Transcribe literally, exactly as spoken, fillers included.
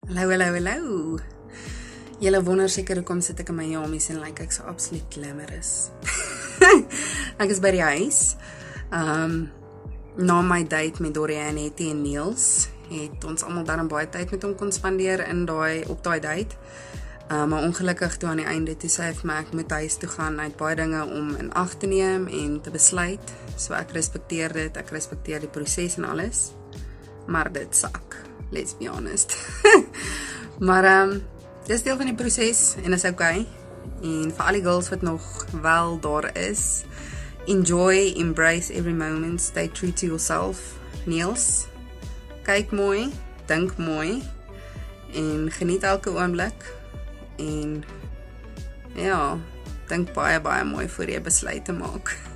Hallo, hallo, hallo. Julle wonder seker hoekom sit ek in my jamies en like ek so absoluut glamorous. Ek is by die huis. Um, na my date met Dorian, Hetty en Niels het ons almal dan baie tyd met hom kon spandeer in daai op daai date. Uh, maar ongelukkig toe aan die einde toe sê hy vir my ek moet huis toe gaan, hy het baie dinge om in ag te neem en te besluit. So ek respekteer dit, ek respekteer die proses en alles. Maar dit sak, let's be honest. maar um, dis deel van die proses en is okay. En vir al die girls wat nog wel daar is, enjoy, embrace every moment, stay true to yourself. Niels, kyk mooi, dink mooi en geniet elke oomblik. En ja, dink baie baie mooi voor jy besluit te maak.